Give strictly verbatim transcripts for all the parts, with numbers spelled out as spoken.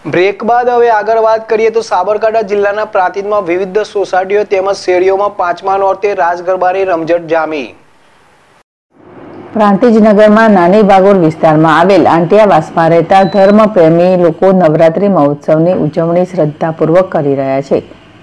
Break બાદ હવે આગળ વાત કરીએ તો સાબરકાંઠા જિલ્લાના પ્રાંતિજમાં વિવિધ સોસાયટીઓ તેમજ શેરીઓમાં પાંચમા નોરતે રાસ ગરબાની રમઝટ જામી। પ્રાંતિજ નગરમાં નાની ભાગોળ વિસ્તારમાં આવેલ આંટિયાવાસમાં રહેતા ધર્મપ્રેમી લોકો નવરાત્રી મહોત્સવની ઉજવણી શ્રદ્ધાપૂર્વક કરી રહ્યા છે।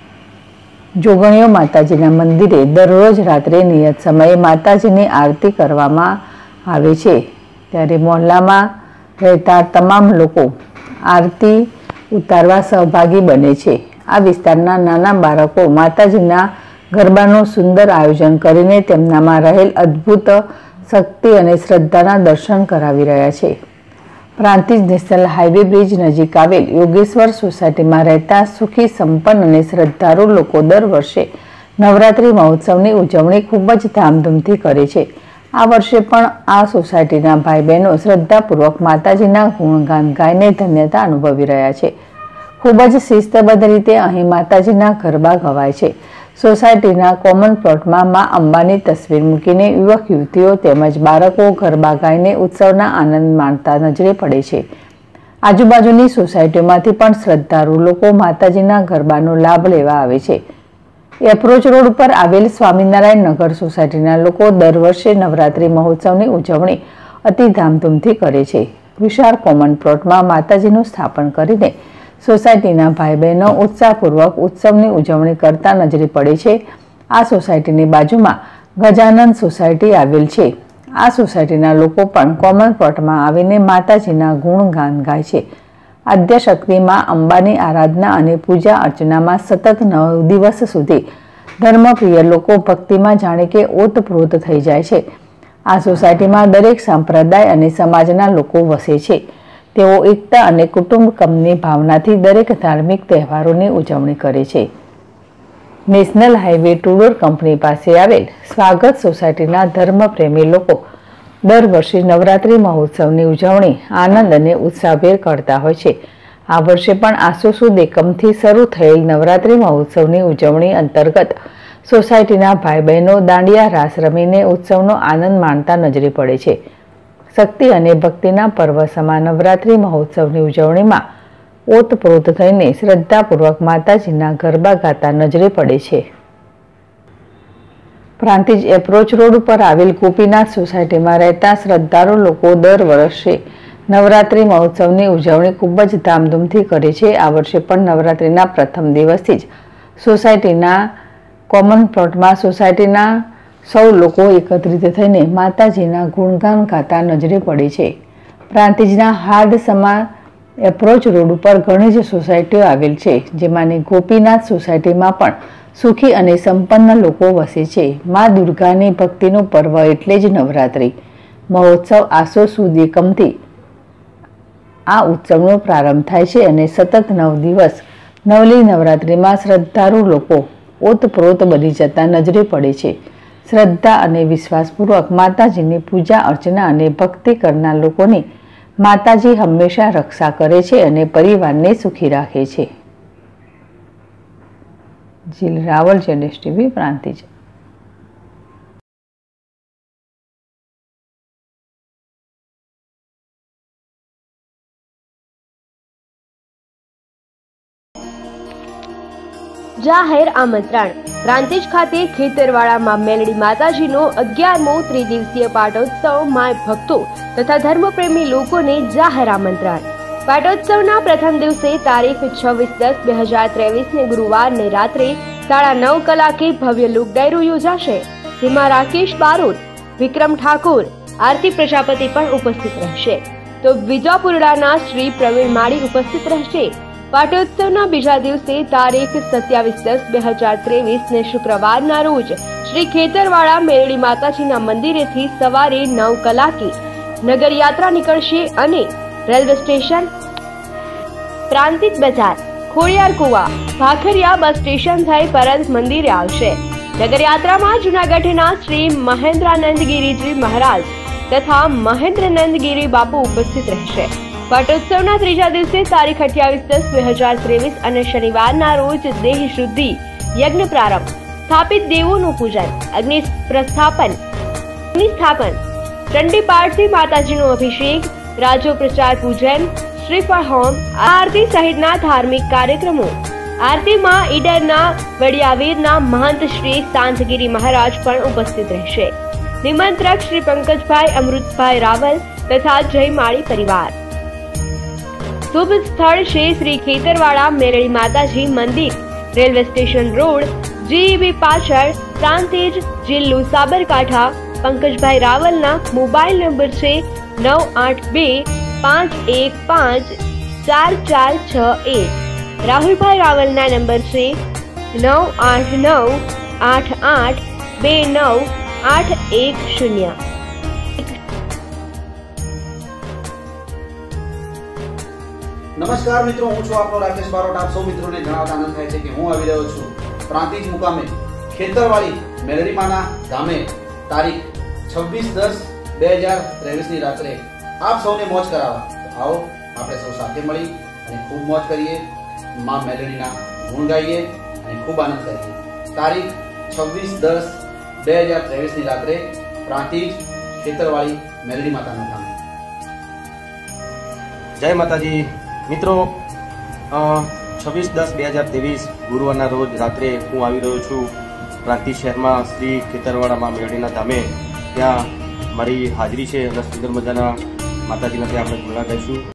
જોગણીઓ માતાજીના મંદિરે દરરોજ રાત્રે નિયત સમયે માતાજીની આરતી કરવામાં આવે છે, ત્યારે મોહલ્લામાં રહેતા તમામ લોકો આરતી ઉતારવા સહભાગી બને છે। આ વિસ્તારના નાના બાળકો માતાજીના ગરબાનું સુંદર આયોજન કરીને તેમનામાં રહેલ અદ્ભુત શક્તિ અને શ્રદ્ધાના દર્શન કરાવી રહ્યા છે। પ્રાંતિજ નેશનલ હાઈવે બ્રિજ નજીક આવેલ યોગેશ્વર સોસાયટીમાં રહેતા સુખી સંપન્ન અને શ્રદ્ધાળુ લોકો દર વર્ષે નવરાત્રી મહોત્સવની ઉજવણી ખૂબ જ ધામધૂમથી કરે છે। આ વર્ષે પણ આ સોસાયટીના ભાઈ બહેનો શ્રદ્ધાપૂર્વક માતાજીના ગુણગાન ગાઈને ધન્યતા અનુભવી રહ્યા છે। ખૂબ જ શિસ્તબદ્ધ રીતે અહીં માતાજીના ગરબા ગવાય છે। સોસાયટીના કોમન પ્લોટમાં મા અંબાની તસવીર મૂકીને યુવક યુવતીઓ તેમજ બાળકો ગરબા ગાઈને ઉત્સવના આનંદ માણતા નજરે પડે છે। આજુબાજુની સોસાયટીઓમાંથી પણ શ્રદ્ધાળુ લોકો માતાજીના ગરબાનો લાભ લેવા આવે છે। એપ્રોચ રોડ પર આવેલ સ્વામિનારાયણ નગર સોસાયટીના લોકો દર વર્ષે નવરાત્રી મહોત્સવની ઉજવણી અતિ ધામધૂમથી કરે છે। વિશાળ કોમન પ્લોટમાં માતાજીનું સ્થાપન કરીને સોસાયટીના ભાઈ બહેનો ઉત્સાહપૂર્વક ઉત્સવની ઉજવણી કરતા નજરે પડે છે। આ સોસાયટીની બાજુમાં ગજાનંદ સોસાયટી આવેલ છે। આ સોસાયટીના લોકો પણ કોમન પ્લોટમાં આવીને માતાજીના ગુણગાન ગાય છે। આદ્યશક્તિમાં અંબાની આરાધના અને પૂજા અર્ચનામાં સતત નવ દિવસ સુધી ધર્મપ્રિય લોકો ભક્તિમાં જાણે કે ઓતપ્રોત થઈ જાય છે। આ સોસાયટીમાં દરેક સંપ્રદાય અને સમાજના લોકો વસે છે। તેઓ એકતા અને કુટુંબકમની ભાવનાથી દરેક ધાર્મિક તહેવારોની ઉજવણી કરે છે। નેશનલ હાઈવે ટુડોર કંપની પાસે આવેલ સ્વાગત સોસાયટીના ધર્મપ્રેમી લોકો દર વર્ષે નવરાત્રી મહોત્સવની ઉજવણી આનંદ અને ઉત્સાહભેર કરતા હોય છે। આ વર્ષે પણ આસો સુદ એકમથી શરૂ થયેલ નવરાત્રી મહોત્સવની ઉજવણી અંતર્ગત સોસાયટીના ભાઈ બહેનો દાંડિયા રાસ રમીને ઉત્સવનો આનંદ માણતા નજરે પડે છે। શક્તિ અને ભક્તિના પર્વ સમા નવરાત્રી મહોત્સવની ઉજવણીમાં ઓતપ્રોત થઈને શ્રદ્ધાપૂર્વક માતાજીના ગરબા ગાતા નજરે પડે છે। પ્રાંતિજ એપ્રોચ રોડ પર આવેલ ગોપીનાથ સોસાયટીમાં રહેતા શ્રદ્ધાળુ લોકો દર વર્ષે નવરાત્રી મહોત્સવની ઉજવણી ખૂબ જ ધામધૂમથી કરે છે। આ વર્ષે પણ નવરાત્રીના પ્રથમ દિવસથી જ સોસાયટીના કોમન પ્લોટમાં સોસાયટીના સૌ લોકો એકત્રિત થઈને માતાજીના ગુણગાન ગાતા નજરે પડે છે। પ્રાંતિજના હાર્ડ સમા એપ્રોચ રોડ ઉપર ઘણી જ સોસાયટીઓ આવેલ છે, જેમાંની ગોપીનાથ સોસાયટીમાં પણ સુખી અને સંપન્ન લોકો વસે છે। મા દુર્ગાની ભક્તિનું પર્વ એટલે જ નવરાત્રી મહોત્સવ આસો સુદ એકમથી આ ઉત્સવનો પ્રારંભ થાય છે અને સતત નવ દિવસ નવલી નવરાત્રીમાં શ્રદ્ધાળુ લોકો ઓતપ્રોત બની જતા નજરે પડે છે। શ્રદ્ધા અને વિશ્વાસપૂર્વક માતાજીની પૂજા અર્ચના અને ભક્તિ કરનાર લોકોની માતાજી હંમેશા રક્ષા કરે છે અને પરિવારને સુખી રાખે છે। જીલ રાવલ, જેડેશ ટીવી, પ્રાંતિજ। જાહેર આમંત્રણ પ્રાંતિજ ખાતે ખેતરવાડામાં મેલડી માતાજીનો અગિયારમો ત્રિદિવસીય પાટોત્સવ માય ભક્તો તથા ધર્મપ્રેમી લોકોને જાહેર આમંત્રણ। પાટોત્સવના પ્રથમ દિવસે તારીખ છવ્વીસ દસ બે હજાર ત્રેવીસ ને ગુરુવારને રાત્રે સાડા નવ કલાકે ભવ્ય લોક ડાયરો યોજાશે, જેમાં રાકેશ બારોટ, વિક્રમ ઠાકોર, આરતી પ્રજાપતિ પણ ઉપસ્થિત રહેશે, તો વિજાપુરડાના શ્રી પ્રવીણ માળી ઉપસ્થિત રહેશે। પાટોત્સવના બીજા દિવસે તારીખ સત્યાવીસ દસ બે હજાર ત્રેવીસ ને શુક્રવારના રોજ શ્રી ખેતરવાડા મેરડી માતાજીના મંદિરેથી સવારે નવ કલાકે નગર યાત્રા નીકળશે અને રેલવે સ્ટેશન, પ્રાંતિજ બજાર, ખોડિયાર કુવા, ભાખરિયા બસ સ્ટેશન થઈ પરત મંદિરે આવશે। નગર યાત્રામાં જૂનાગઢના શ્રી મહેન્દ્રાનંદગીરીજી મહારાજ તથા મહેન્દ્રનંદગીરી બાપુ ઉપસ્થિત રહેશે। પાટોત્સવના ત્રીજા દિવસે તારીખ અઠ્યાવીસ દસ બે હજાર ત્રેવીસ અને શનિવારના રોજ દેહ શુદ્ધિ યજ્ઞ પ્રારંભ, સ્થાપિત દેવોનું પૂજન, અગ્નિ પ્રસ્થાપન, અગ્નિ સ્થાપન, ચંડી પાઠથી માતાજીનો અભિષેક, राजो प्रचार पूजन શ્રીફળ હોમ, આરતી સહિતના ધાર્મિક કાર્યક્રમો. આરતીમાં ઈડરના વડિયાવીરના મહંત શ્રી શાંતગીરી મહારાજ પણ ઉપસ્થિત રહેશે. નિમંત્રક શ્રી પંકજભાઈ અમૃતભાઈ રાવલ તથા જયમાળી પરિવાર. શુભ સ્થળ છે શ્રી ખેતરવાડા મેરડી માતાજી મંદિર, રેલવે સ્ટેશન રોડ, જીઈબી પાછળ, પ્રાંતિજ, જિલ્લો સાબરકાંઠા. પંકજભાઈ રાવલના મોબાઈલ નંબર છે નવ આઠ બે પાંચ એક પાંચ ચાર ચાર છ એક. રાહુલભાઈ રાવલના નંબર છે નવ આઠ નવ આઠ આઠ બે નવ આઠ એક શૂન્ય. નમસ્કાર મિત્રો, હું છું આપનો રાકેશ બારોટ. આપ સૌ મિત્રોને જણાવતા આનંદ થાય છે કે હું આવી રહ્યો છું પ્રાંતિજ મુકામે ખેતરવાળી મેલડીમાના ધામે તારીખ છવ્વીસ દસ બે હજાર ત્રેવીસ ની રાત્રે આપ સૌને મોજ કરાવવા. આવો આપણે સૌ સાથે મળી અને ખૂબ મોજ કરીએ, માં મેલડીના ગુણ ગાઈએ અને ખૂબ આનંદ કરીએ. તારીખ છવ્વીસ દસ બે હજાર ત્રેવીસ ની રાત્રે પ્રાંતિજ ખેતરવાળી મેલડી માતાના ધામે. જય માતાજી મિત્રો. છવ્વીસ દસ બે હજાર ત્રેવીસ ગુરુવારના રોજ રાત્રે હું આવી રહ્યો છું પ્રાંતિજ શહેરમાં શ્રી ખેતરવાડામાં મેળડીના ધામે. ત્યાં મારી હાજરી છે અને સુંદર મજાના માતાજીના ત્યાં આપણે ગુણગાન ગાઈશું.